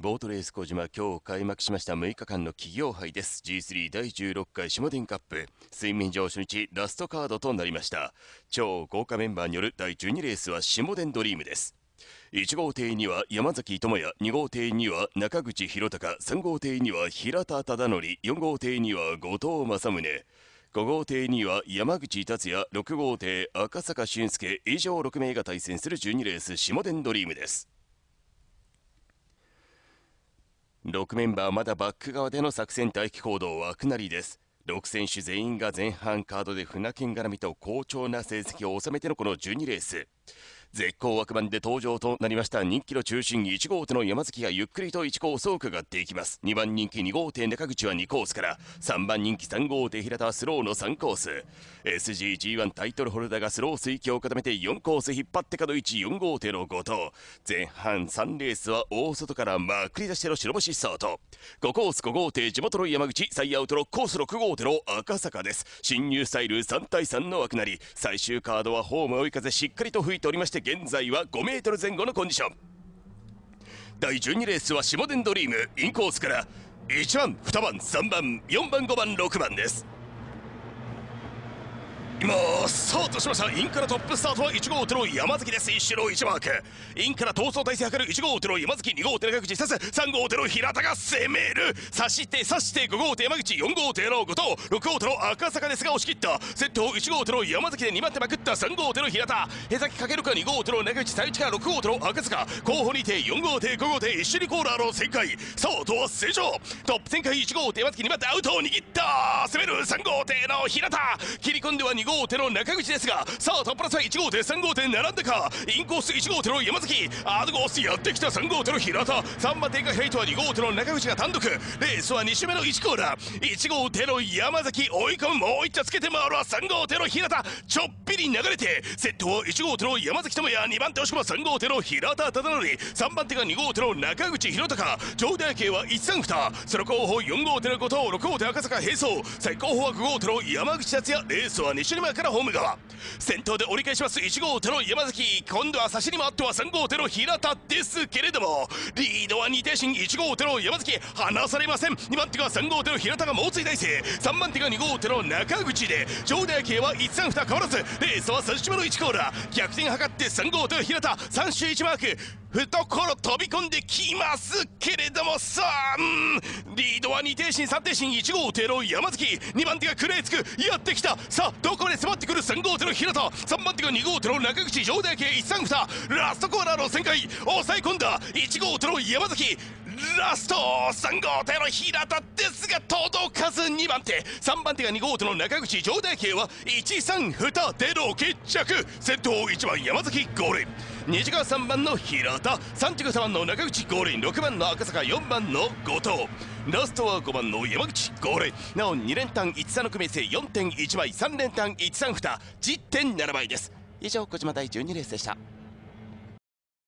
ボートレース小島、今日開幕しました6日間の企業杯です。 G3 第16回下田カップ水面上初日ラストカードとなりました。超豪華メンバーによる第12レースは下田ドリームです。1号艇には山崎智也、2号艇には中口博隆、3号艇には平田忠則、4号艇には後藤正宗、5号艇には山口達也、6号艇赤坂俊介、以上6名が対戦する12レース下田ドリームです。6メンバーまだバック側での作戦待機行動は枠なりです。6選手全員が前半カードで船券絡みと好調な成績を収めてのこの12レース、絶好枠番で登場となりました人気の中心1号艇の山崎がゆっくりと1コースを伺っていきます。2番人気2号艇中口は2コースから、3番人気3号艇平田はスローの3コース、 SGG1 タイトルホルダーがスロー水域を固めて4コース引っ張って角14号艇の後藤、前半3レースは大外からまくり出しての白星スタート。5コース5号艇地元の山口、最アウト6コース6号艇の赤坂です。進入スタイル3対3の枠なり、最終カードはホーム追い風しっかりと吹いておりまして、現在は5メートル前後のコンディション。第12レースは下田ドリーム、インコースから1番2番3番4番5番6番です。今スタートしました。インからトップスタートは1号艇の山崎です。1周の1マーク、インから逃走体制図る1号艇の山崎、2号艇の中口刺す、3号艇の平田が攻める、刺して5号艇山口、4号艇の後藤、6号艇の赤坂ですが押し切った。先頭1号艇の山崎で2番手まくった3号艇の平田、へさきかけるか2号艇の中口、最内から6号艇の赤坂、後方にいて4号艇5号艇一緒にコーナーの旋回、スタートは正常。トップ旋回1号艇山崎、2番手アウトを握った、攻める3号艇の平田、切り込んでは2号艇の中口ですが、さあトップラスは1号艇3号艇並んだか、インコース1号艇の山崎、アドコースやってきた3号艇の平田、3番手が開いては2号艇の中口が単独、レースは2周目の1コーナー、1号艇の山崎追い込む、もう一丁つけて回るは3号艇の平田、ちょっぴり流れて先頭は1号艇の山崎智也、2番手押し込む3号艇の平田忠則、3番手が2号艇の中口博隆、上台形は132、その後方4号艇の後藤、6号艇赤坂並走、最後方は5号艇の山口達也、レースは2周目からホーム側、先頭で折り返します1号艇の山崎、今度は差しに回っては3号艇の平田ですけれども、リードは2艇身1号艇の山崎、離されません。2番手が3号艇の平田が猛追体制、3番手が2号艇の中口で、上台形は132変わらず、レースは3周目の1コーナー、逆転図って3号艇平田3周1マーク、懐飛び込んできますけれども、さあリードは2艇身3艇身1号艇の山崎、2番手が食らいつく、やってきた、さあどこまで迫ってくる3号艇の平田、3番手が2号艇の中口、上台形132、ラストコーナーの旋回抑え込んだ1号艇の山崎、ラスト3号艇の平田ですが届かず、2番手3番手が2号艇の中口、上台形は132での決着、先頭1番山崎ゴールイン、2時間3番の平田、3時間3番の中口ゴールイン、6番の赤坂、4番の後藤、ラストは5番の山口ゴールイン。なお2連単13の組制 4.1 倍、3連単132 10.7 倍です。以上小島第12レースでした。